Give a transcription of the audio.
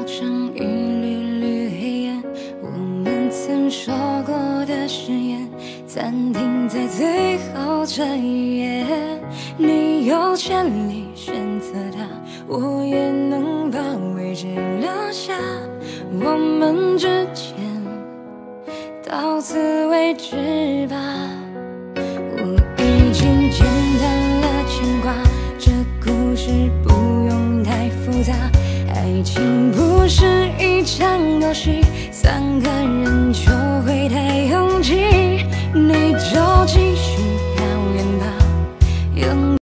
成一缕缕黑烟。我们曾说过的誓言，暂停在最后这一页。你有权利选择它，我也能把位置留下。我们之间到此为止吧。我已经简单了牵挂，这故事不用太复杂。爱情不是一场游戏，3个人就